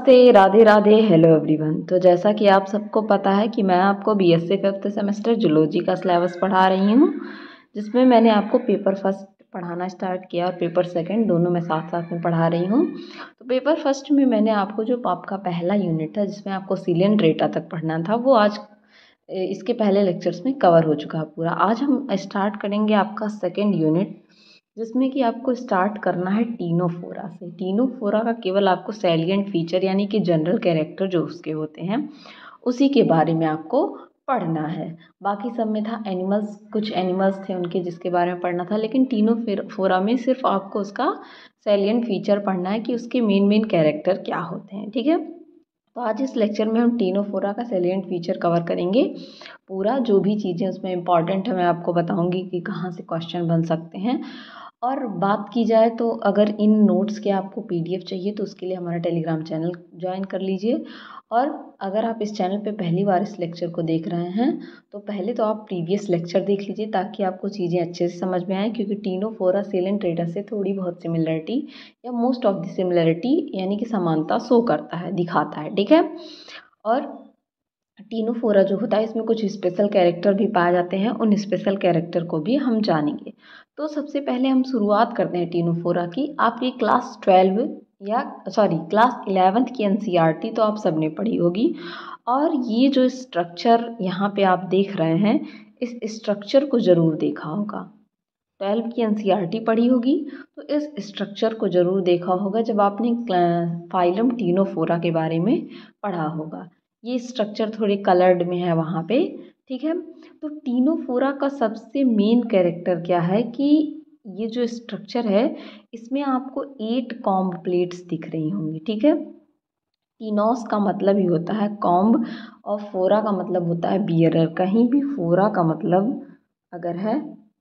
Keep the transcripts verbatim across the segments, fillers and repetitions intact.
नमस्ते, Radhe Radhe, hello everyone. तो जैसा कि आप सबको पता है कि मैं आपको बीएससी फिफ्थ सेमेस्टर जूलॉजी का सिलेबस पढ़ा रही हूँ, जिसमें मैंने आपको पेपर फर्स्ट पढ़ाना स्टार्ट किया और पेपर सेकंड दोनों मैं साथ साथ में पढ़ा रही हूँ। तो पेपर फर्स्ट में मैंने आपको जो आपका पहला यूनिट था जिसमें आपको सीलियन डेटा तक पढ़ना था, वो आज इसके पहले लेक्चर्स में कवर हो चुका है पूरा। आज हम स्टार्ट करेंगे आपका सेकेंड यूनिट, जिसमें कि आपको स्टार्ट करना है टीनोफोरा से। टीनोफोरा का केवल आपको सैलिएंट फीचर यानी कि जनरल कैरेक्टर जो उसके होते हैं उसी के बारे में आपको पढ़ना है। बाकी सब में था एनिमल्स, कुछ एनिमल्स थे उनके जिसके बारे में पढ़ना था, लेकिन टीनोफोरा में सिर्फ आपको उसका सैलिएंट फीचर पढ़ना है कि उसके मेन मेन कैरेक्टर क्या होते हैं। ठीक है, तो आज इस लेक्चर में हम टीनोफोरा का सैलिएंट फीचर कवर करेंगे। पूरा जो भी चीज़ें उसमें इंपॉर्टेंट है मैं आपको बताऊंगी कि कहाँ से क्वेश्चन बन सकते हैं। और बात की जाए तो अगर इन नोट्स के आपको पीडीएफ चाहिए तो उसके लिए हमारा टेलीग्राम चैनल ज्वाइन कर लीजिए। और अगर आप इस चैनल पे पहली बार इस लेक्चर को देख रहे हैं तो पहले तो आप प्रीवियस लेक्चर देख लीजिए ताकि आपको चीज़ें अच्छे से समझ में आए, क्योंकि टीनोफोरा सैलिएंट डेटा से थोड़ी बहुत सिमिलरिटी या मोस्ट ऑफ द सिमिलरिटी यानी कि समानता शो करता है, दिखाता है। ठीक है, और टीनोफोरा जो होता है इसमें कुछ स्पेशल कैरेक्टर भी पाए जाते हैं, उन स्पेशल कैरेक्टर को भी हम जानेंगे। तो सबसे पहले हम शुरुआत करते हैं टीनोफोरा की। आपकी क्लास ट्वेल्व या सॉरी क्लास इलेवेंथ की एनसीईआरटी तो आप सबने पढ़ी होगी, और ये जो स्ट्रक्चर यहाँ पे आप देख रहे हैं इस स्ट्रक्चर को ज़रूर देखा होगा। ट्वेल्व की एनसीईआरटी पढ़ी होगी तो इस स्ट्रक्चर को ज़रूर देखा होगा जब आपने फाइलम टीनोफोरा के बारे में पढ़ा होगा। ये स्ट्रक्चर थोड़े कलर्ड में है वहाँ पे। ठीक है, तो टीनोफोरा का सबसे मेन कैरेक्टर क्या है कि ये जो स्ट्रक्चर है इसमें आपको एट कॉम्ब प्लेट्स दिख रही होंगी। ठीक है, टीनोस का मतलब ही होता है कॉम्ब और फोरा का मतलब होता है बियरर। कहीं भी फोरा का मतलब अगर है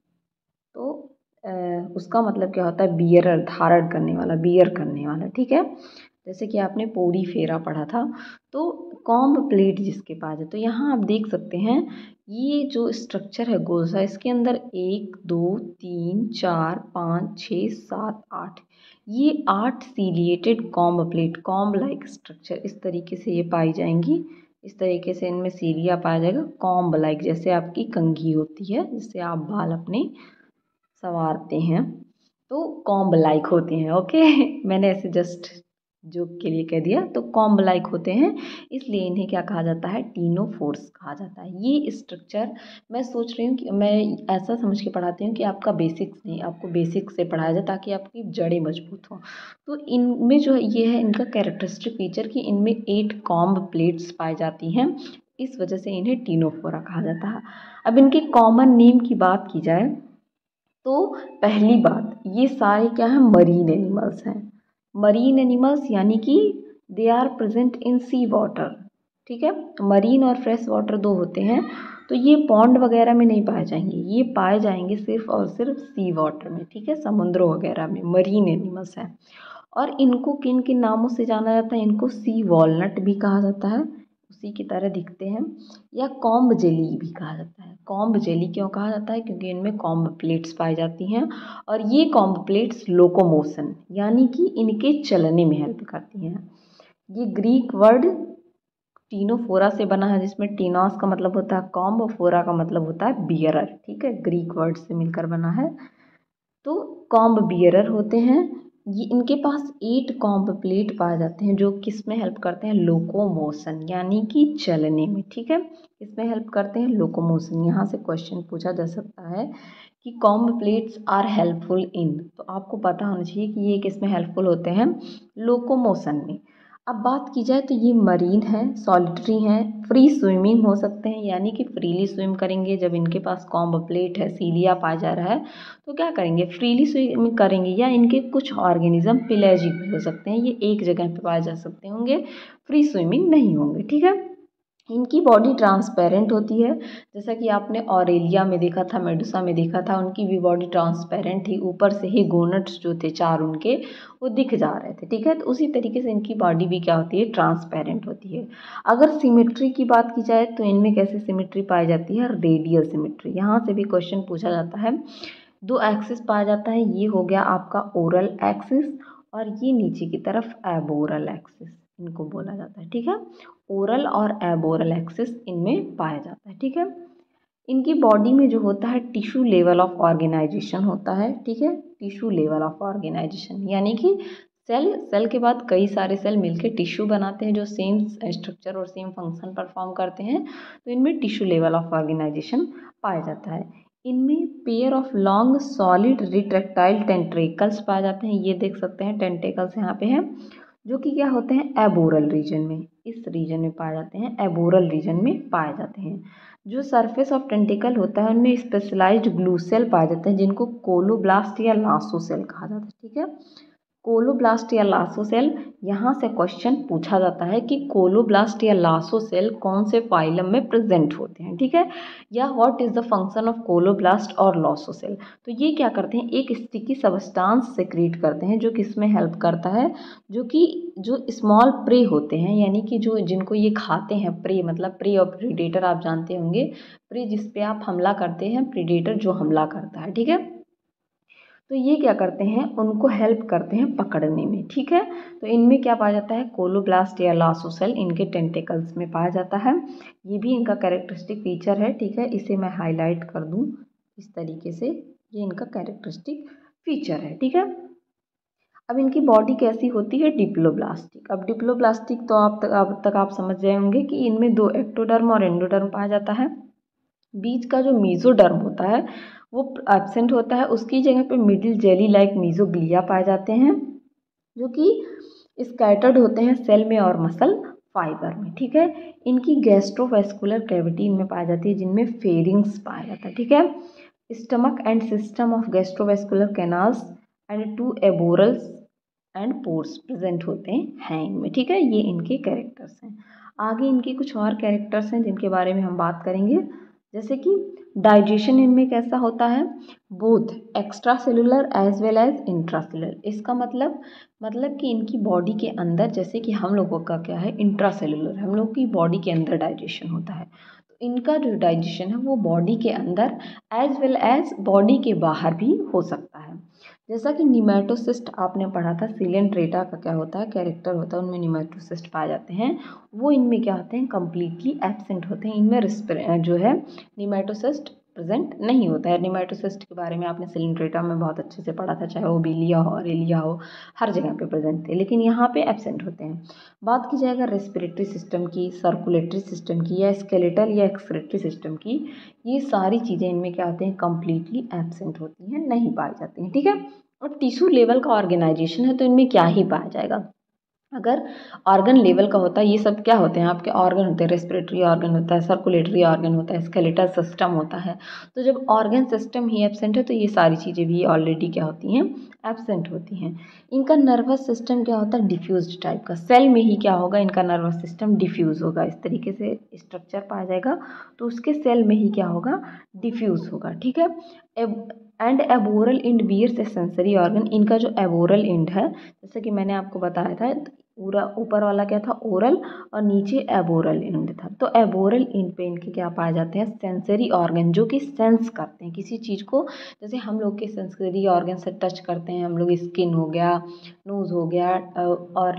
तो आ, उसका मतलब क्या होता है बियरर, धारण करने वाला, बियर करने वाला। ठीक है, जैसे कि आपने पौड़ी फेरा पढ़ा था तो कॉम्ब प्लेट जिसके पास है, तो यहाँ आप देख सकते हैं ये जो स्ट्रक्चर है गोल सा, इसके अंदर एक दो तीन चार पाँच छः सात आठ, ये आठ ciliated comb plate, comb like structure इस तरीके से ये पाई जाएंगी। इस तरीके से इनमें सीलिया पाया जाएगा कॉम्ब लाइक, जैसे आपकी कंघी होती है जिससे आप बाल अपने संवारते हैं तो कॉम्ब लाइक होते हैं। ओके मैंने ऐसे जस्ट जोक के लिए कह दिया। तो कॉम्ब लाइक होते हैं इसलिए इन्हें क्या कहा जाता है, टीनोफोर्स कहा जाता है। ये स्ट्रक्चर मैं सोच रही हूँ कि मैं ऐसा समझ के पढ़ाती हूँ कि आपका बेसिक्स नहीं, आपको बेसिक से पढ़ाया जाए ताकि आपकी जड़ें मजबूत हों। तो इनमें जो ये है इनका कैरेक्टरिस्टिक फीचर कि इनमें एट कॉम्ब प्लेट्स पाई जाती हैं, इस वजह से इन्हें टीनोफोरा कहा जाता है। अब इनके कॉमन नेम की बात की जाए तो पहली बात, ये सारे क्या हैं, मरीन एनिमल्स हैं। मरीन एनिमल्स यानी कि they are present in sea water. ठीक है, मरीन और फ्रेश वाटर दो होते हैं, तो ये पॉन्ड वगैरह में नहीं पाए जाएंगे, ये पाए जाएंगे सिर्फ और सिर्फ सी वाटर में। ठीक है, समुद्रों वगैरह में मरीन एनिमल्स हैं। और इनको किन किन नामों से जाना जाता है, इनको सी वॉलनट भी कहा जाता है, उसी की तरह दिखते हैं, या कॉम्ब जेली भी कहा जाता है। कॉम्ब जेली क्यों कहा जाता है, क्योंकि इनमें कॉम्ब प्लेट्स पाई जाती हैं और ये कॉम्ब प्लेट्स लोकोमोशन यानी कि इनके चलने में हेल्प करती हैं। ये ग्रीक वर्ड टीनोफोरा से बना है, जिसमें टीनोस का मतलब होता है कॉम्ब और फोरा का मतलब होता है बियरर। ठीक है, ग्रीक वर्ड से मिलकर बना है। तो कॉम्ब बियरर होते हैं ये, इनके पास एट कॉम्ब प्लेट पाए जाते हैं जो किस में हेल्प करते हैं, लोकोमोशन यानी कि चलने में। ठीक है, इसमें हेल्प करते हैं लोकोमोशन। यहाँ से क्वेश्चन पूछा जा सकता है कि comb plates are helpful in, तो आपको पता होना चाहिए कि ये किस में हेल्पफुल होते हैं, लोकोमोशन में। अब बात की जाए तो ये मरीन है, सॉलिटरी हैं, फ्री स्विमिंग हो सकते हैं यानी कि फ्रीली स्विम करेंगे। जब इनके पास कॉम्ब प्लेट है, सीलिया पाया जा रहा है, तो क्या करेंगे, फ्रीली स्विम करेंगे। या इनके कुछ ऑर्गेनिज्म पेलेजिक भी हो सकते हैं, ये एक जगह पे पाए जा सकते होंगे, फ्री स्विमिंग नहीं होंगे। ठीक है, इनकी बॉडी ट्रांसपेरेंट होती है, जैसा कि आपने ऑरेलिया में देखा था, मेडुसा में देखा था, उनकी भी बॉडी ट्रांसपेरेंट थी, ऊपर से ही गोनट्स जो थे चार उनके वो दिख जा रहे थे। ठीक है, तो उसी तरीके से इनकी बॉडी भी क्या होती है, ट्रांसपेरेंट होती है। अगर सिमेट्री की बात की जाए तो इनमें कैसे सिमेट्री पाई जाती है, रेडियल सिमेट्री। यहाँ से भी क्वेश्चन पूछा जाता है। दो एक्सिस पाया जाता है, ये हो गया आपका ओरल एक्सिस और ये नीचे की तरफ एबोरल एक्सिस। इनको बोला जाता है, ठीक है। ओरल और एबोरल एक्सिस इनमें पाया जाता है, ठीक है। इनकी बॉडी में जो होता है टिश्यू लेवल ऑफ ऑर्गेनाइजेशन होता है, ठीक है। टिश्यू लेवल ऑफ ऑर्गेनाइजेशन यानी कि सेल सेल के बाद कई सारे सेल मिलकर टिश्यू बनाते हैं जो सेम स्ट्रक्चर और सेम फंक्शन परफॉर्म करते हैं, तो इनमें टिश्यू लेवल ऑफ ऑर्गेनाइजेशन पाया जाता है। इनमें pair of long solid retractile tentacles पाए जाते हैं, ये देख सकते हैं टेंटिकल्स यहाँ पे हैं, जो कि क्या होते हैं एबोरल रीजन में, इस रीजन में पाए जाते हैं, एबोरल रीजन में पाए जाते हैं। जो सरफेस ऑफ टेंटिकल होता है उनमें स्पेशलाइज्ड ग्लू सेल पाए जाते हैं जिनको कोलोब्लास्ट या लासो सेल कहा जाता है, ठीक है। कोलोब्लास्ट या लासो सेल, यहाँ से क्वेश्चन पूछा जाता है कि कोलोब्लास्ट या लासो सेल कौन से फाइलम में प्रेजेंट होते हैं, ठीक है, या what is the function of colloblast और लासो सेल। तो ये क्या करते हैं, एक स्टिकी सबस्टांस सेक्रेट करते हैं जो किसमें हेल्प करता है, जो कि जो स्मॉल प्रे होते हैं, यानी कि जो जिनको ये खाते हैं, प्रे मतलब प्रे और प्रीडेटर आप जानते होंगे, प्रे जिस पे आप हमला करते हैं, प्रीडेटर जो हमला करता है, ठीक है। तो ये क्या करते हैं, उनको हेल्प करते हैं पकड़ने में, ठीक है। तो इनमें क्या पाया जाता है, कोलोब्लास्ट या लासो सेल इनके टेंटिकल्स में पाया जाता है। ये भी इनका कैरेक्टरिस्टिक फीचर है, ठीक है। इसे मैं हाईलाइट कर दूं इस तरीके से, ये इनका कैरेक्टरिस्टिक फीचर है, ठीक है। अब इनकी बॉडी कैसी होती है, डिप्लोब्लास्टिक। अब डिप्लोब्लास्टिक तो आप तक अब तक आप समझ गए होंगे कि इनमें दो एक्टोडर्म और एंडोडर्म पाया जाता है। बीच का जो मीजोडर्म होता है वो एब्सेंट होता है, उसकी जगह पे मिडिल जेली लाइक मीजोग्लिया पाए जाते हैं जो कि स्कैटर्ड होते हैं सेल में और मसल फाइबर में, ठीक है। इनकी गैस्ट्रोवेस्कुलर कैविटी इनमें पाई जाती है जिनमें फेरिंग्स पाया जाता है, ठीक है। Stomach and system of gastrovascular canals and two aborals and pores present होते हैं इनमें, ठीक है। ये इनके कैरेक्टर्स हैं। आगे इनके कुछ और कैरेक्टर्स हैं जिनके बारे में हम बात करेंगे, जैसे कि डाइजेशन इनमें कैसा होता है, both extracellular as well as intracellular. इसका मतलब मतलब कि इनकी बॉडी के अंदर, जैसे कि हम लोगों का क्या है इंट्रा सेलुलर, हम लोग की बॉडी के अंदर डाइजेशन होता है, तो इनका जो डाइजेशन है वो बॉडी के अंदर एज वेल एज बॉडी के बाहर भी हो सकता है। जैसा कि निमेटोसिस्ट आपने पढ़ा था, सिलेंट्रेटा का क्या होता है कैरेक्टर होता है, उनमें निमेटोसिस्ट पाए जाते हैं, वो इनमें क्या होते हैं कंप्लीटली एब्सेंट होते हैं, इनमें रिस्पिर जो है निमेटोसिस्ट प्रेजेंट नहीं होता है। निमेटोसिस्ट के बारे में आपने सिलेंट्रेटा में बहुत अच्छे से पढ़ा था, चाहे वो बिलिया हो ऑरेलिया हो, हर जगह पे प्रेजेंट थे, लेकिन यहाँ पे एब्सेंट होते हैं। बात की जाएगा रेस्पिरेटरी सिस्टम की, सर्कुलेटरी सिस्टम की, या स्केलेटल या एक्सक्रेटरी सिस्टम की, ये सारी चीज़ें इनमें क्या होते हैं कंप्लीटली एब्सेंट होती हैं, नहीं पाई जाती हैं, ठीक है। और टिश्यू लेवल का ऑर्गेनाइजेशन है तो इनमें क्या ही पाया जाएगा, अगर ऑर्गन लेवल का होता है, ये सब क्या होते हैं आपके ऑर्गन होते हैं, रेस्पिरेटरी ऑर्गन होता है, सर्कुलेटरी ऑर्गन होता है, स्केलेटल सिस्टम होता है। तो जब ऑर्गन सिस्टम ही एब्सेंट है तो ये सारी चीज़ें भी ऑलरेडी क्या होती हैं एब्सेंट होती हैं। इनका नर्वस सिस्टम क्या होता है डिफ्यूज्ड टाइप का, सेल में ही क्या होगा इनका नर्वस सिस्टम डिफ्यूज़ होगा, इस तरीके से स्ट्रक्चर पाया जाएगा, तो उसके सेल में ही क्या होगा डिफ्यूज़ होगा, ठीक है। And aboral end bears a sensory organ, इनका जो एबोरल इंड है, जैसे कि मैंने आपको बताया था, पूरा ऊपर वाला क्या था ओरल और नीचे एबोरल इंड था, तो एबोरल इंड पे इनके क्या पाए जाते हैं सेंसरी ऑर्गन, जो कि सेंस करते हैं किसी चीज़ को, जैसे हम लोग के सेंसरी ऑर्गन से टच करते हैं हम लोग, स्किन हो गया, नोज़ हो गया और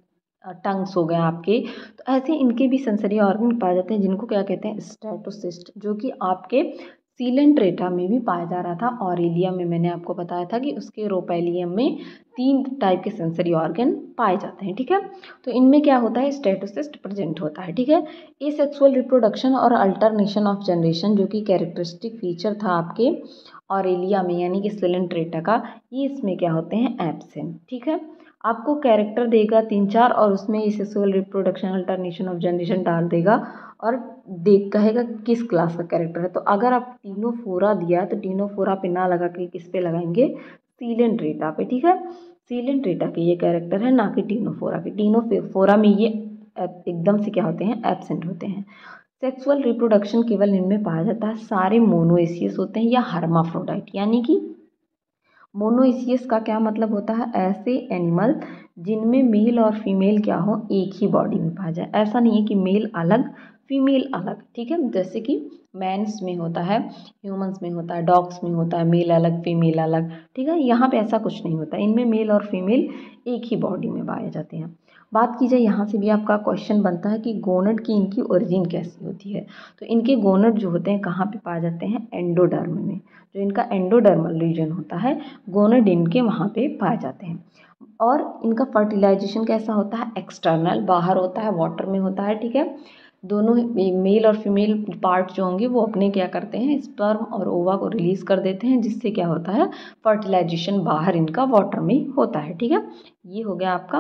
टंग्स हो गए आपके, तो ऐसे इनके भी सेंसरी ऑर्गन पाए जाते हैं जिनको क्या कहते हैं स्टेटोसिस्ट, जो कि आपके सीलेंट्रेटा में भी पाया जा रहा था, ऑरेलिया में मैंने आपको बताया था कि उसके रोपेलियम में तीन टाइप के सेंसरी ऑर्गन पाए जाते हैं, ठीक है। तो इनमें क्या होता है स्टेटोसिस्ट प्रेजेंट होता है, ठीक है। ए सेक्सुअल रिप्रोडक्शन और अल्टरनेशन ऑफ जनरेशन, जो कि कैरेक्टरिस्टिक फीचर था आपके ऑरेलिया में यानी कि सिलेंट्रेटा का, ये इसमें क्या होते हैं एब्सेंट, ठीक है। आपको कैरेक्टर देगा तीन चार और उसमें ये sexual reproduction alternation of generation डाल देगा और देख कहेगा किस क्लास का कैरेक्टर है। तो अगर आप तीनों फोरा दिया है तो तीनों फोरा पे ना लगा के किस पे लगाएंगे सीलेंट्रेटा पे, ठीक है। सीलेंट्रेटा के ये कैरेक्टर है, ना कि टीनोफोरा के। टीनोफोरा में ये एकदम से क्या होते हैं एब्सेंट होते हैं। सेक्सुअल रिप्रोडक्शन केवल इनमें पाया जाता है, सारे मोनोएसियस होते हैं या हर्माफ्रोडाइट, यानी कि मोनोइसियस का क्या मतलब होता है ऐसे एनिमल जिनमें मेल और फीमेल क्या हो एक ही बॉडी में पाया जाए, ऐसा नहीं है कि मेल अलग फीमेल अलग, ठीक है। जैसे कि मैंस में होता है, ह्यूमंस में होता है, डॉग्स में होता है मेल अलग फीमेल अलग, ठीक है। यहाँ पे ऐसा कुछ नहीं होता, इनमें मेल और फीमेल एक ही बॉडी में पाए जाते हैं। बात की जाए यहाँ से भी आपका क्वेश्चन बनता है कि गोनड की इनकी ओरिजिन कैसी होती है। तो इनके गोनड जो होते हैं कहाँ पे पाए जाते हैं, एंडोडर्म में। जो इनका एंडोडर्मल रीजन होता है, गोनड इनके वहाँ पे पाए जाते हैं। और इनका फर्टिलाइजेशन कैसा होता है, एक्सटर्नल, बाहर होता है, वाटर में होता है, ठीक है। दोनों मेल और फीमेल पार्ट जो होंगे वो अपने क्या करते हैं, स्पर्म और ओवा को रिलीज कर देते हैं, जिससे क्या होता है, फर्टिलाइजेशन बाहर इनका वाटर में होता है, ठीक है। ये हो गया आपका,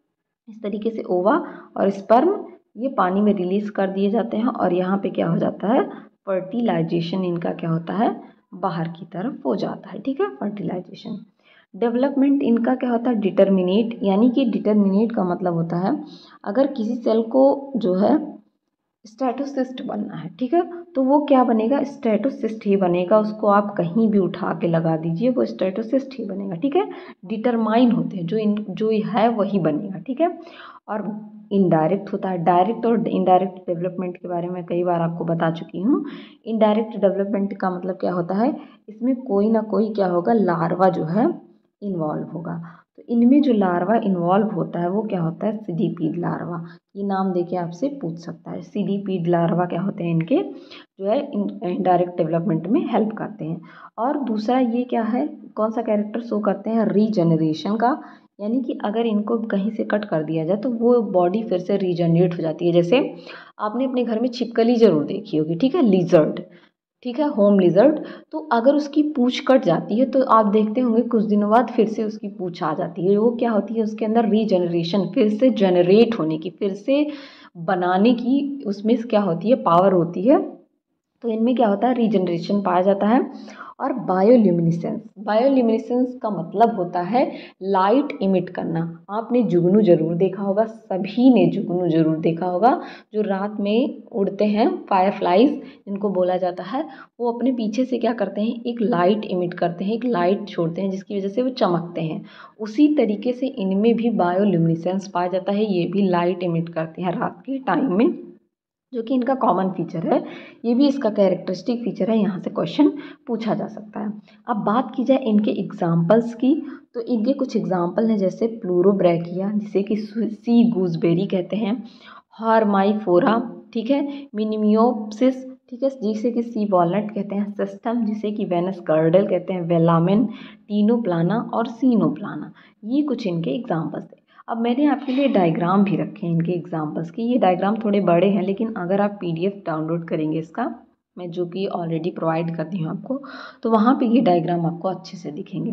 इस तरीके से ओवा और स्पर्म ये पानी में रिलीज कर दिए जाते हैं और यहाँ पे क्या हो जाता है, फर्टिलाइजेशन इनका क्या होता है, बाहर की तरफ हो जाता है, ठीक है, फर्टिलाइजेशन। डेवलपमेंट इनका क्या होता है, डिटर्मिनेट, यानी कि डिटर्मिनेट का मतलब होता है अगर किसी सेल को जो है स्टेटोसिस्ट बनना है, ठीक है, तो वो क्या बनेगा, स्टेटोसिस्ट ही बनेगा। उसको आप कहीं भी उठा के लगा दीजिए, वो स्टेटोसिस्ट ही बनेगा, ठीक है। डिटरमाइन होते हैं, जो इन जो है वही बनेगा, ठीक है। और इनडायरेक्ट होता है, डायरेक्ट और इनडायरेक्ट डेवलपमेंट के बारे में कई बार आपको बता चुकी हूँ। इनडायरेक्ट डेवलपमेंट का मतलब क्या होता है, इसमें कोई ना कोई क्या होगा, लार्वा जो है इन्वॉल्व होगा। तो इनमें जो लार्वा इन्वॉल्व होता है वो क्या होता है, सीडीपीड लार्वा। ये नाम देके आपसे पूछ सकता है। सीडीपीड लार्वा क्या होते हैं, इनके जो है इनडायरेक्ट डेवलपमेंट में हेल्प करते हैं। और दूसरा ये क्या है, कौन सा कैरेक्टर शो करते हैं, रीजनरेशन का। यानी कि अगर इनको कहीं से कट कर दिया जाए तो वो बॉडी फिर से रीजनरेट हो जाती है। जैसे आपने अपने घर में छिपकली ज़रूर देखी होगी, ठीक है, लिजर्ड, ठीक है, होम लिजर्ड। तो अगर उसकी पूँछ कट जाती है तो आप देखते होंगे कुछ दिनों बाद फिर से उसकी पूँछ आ जाती है। वो क्या होती है, उसके अंदर रीजनरेशन, फिर से जनरेट होने की, फिर से बनाने की उसमें क्या होती है, पावर होती है। तो इनमें क्या होता है, रीजनरेशन पाया जाता है। और बायोल्यूमिनेसेंस, बायोल्यूमिनेसेंस का मतलब होता है लाइट इमिट करना। आपने जुगनू जरूर देखा होगा, सभी ने जुगनू जरूर देखा होगा, जो रात में उड़ते हैं, फायरफ्लाइज जिनको बोला जाता है। वो अपने पीछे से क्या करते हैं, एक लाइट इमिट करते हैं, एक लाइट छोड़ते हैं, जिसकी वजह से वो चमकते हैं। उसी तरीके से इनमें भी बायोल्यूमिनेसेंस पाया जाता है। ये भी लाइट इमिट करते हैं रात के टाइम में, जो कि इनका कॉमन फीचर है। ये भी इसका कैरेक्टरिस्टिक फीचर है, यहाँ से क्वेश्चन पूछा जा सकता है। अब बात की जाए इनके एग्जाम्पल्स की, तो इनके कुछ एग्जाम्पल हैं, जैसे प्लूरोब्रैकिया, जिसे कि सी गूजबेरी कहते हैं, हारमाइफोरा, ठीक है, मिनिमियोप्सिस, ठीक है, जिसे कि सी वॉलनट कहते हैं, सिस्टम, जिसे कि वेनस गर्डल कहते हैं, वेलामिन, टीनोप्लाना और सीनोप्लाना। ये कुछ इनके एग्जाम्पल्स थे। अब मैंने आपके लिए डायग्राम भी रखे हैं इनके एग्जाम्पल्स की। ये डायग्राम थोड़े बड़े हैं, लेकिन अगर आप पीडीएफ डाउनलोड करेंगे इसका, मैं जो कि ऑलरेडी प्रोवाइड करती हूँ आपको, तो वहाँ पे ये डायग्राम आपको अच्छे से दिखेंगे।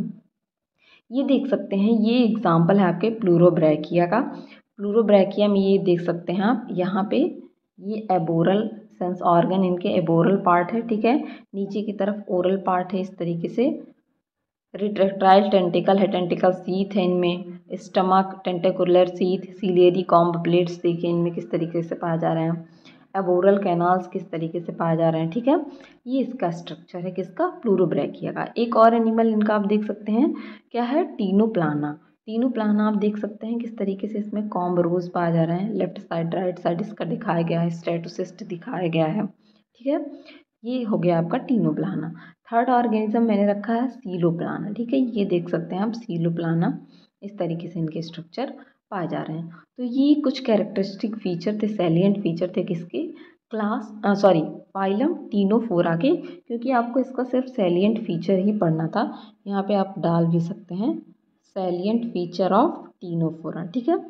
ये देख सकते हैं, ये एग्जाम्पल है आपके प्लूरोब्रैकिया का। प्लूरोब्रैकिया में ये देख सकते हैं आप, यहाँ पे ये एबोरल सेंस ऑर्गन, इनके एबोरल पार्ट है, ठीक है। नीचे की तरफ ओरल पार्ट है, इस तरीके से। रिट्रैक्टाइल टेंटिकल है, टेंटिकल सीथ है इनमें, stomach, tentacular sheath, ciliary comb plates देखिए इनमें किस तरीके से पाए जा रहे हैं, एबोरल कैनाल्स किस तरीके से पाए जा रहे हैं, ठीक है। ये इसका स्ट्रक्चर है, किसका, प्लूरोब्रैकिया का। एक और एनिमल इनका आप देख सकते हैं, क्या है, टीनोप्लाना। टीनोप्लाना आप देख सकते हैं किस तरीके से इसमें कॉम्ब रोज पाए जा रहे हैं, लेफ्ट साइड राइट साइड इसका दिखाया गया है, स्टेटोसिस्ट दिखाया गया है, ठीक है। ये हो गया आपका टीनोप्लाना। थर्ड ऑर्गेनिज्म मैंने रखा है सीलोप्लाना, ठीक है। ये देख सकते हैं आप, सीलोप्लाना, इस तरीके से इनके स्ट्रक्चर पाए जा रहे हैं। तो ये कुछ कैरेक्टरिस्टिक फीचर थे, सैलिएंट फीचर थे, किसके, क्लास सॉरी फाइलम टीनोफोरा के। क्योंकि आपको इसका सिर्फ सैलिएंट फीचर ही पढ़ना था, यहाँ पे आप डाल भी सकते हैं सैलिएंट फीचर ऑफ टीनोफोरा, ठीक है।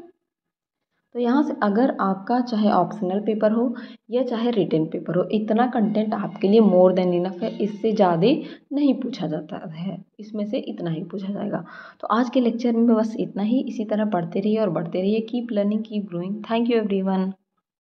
तो यहाँ से अगर आपका चाहे ऑप्शनल पेपर हो या चाहे रिटन पेपर हो, इतना कंटेंट आपके लिए मोर देन इनफ है। इससे ज़्यादा नहीं पूछा जाता है, इसमें से इतना ही पूछा जाएगा। तो आज के लेक्चर में बस इतना ही। इसी तरह पढ़ते रहिए और बढ़ते रहिए। Keep learning, keep growing. Thank you everyone.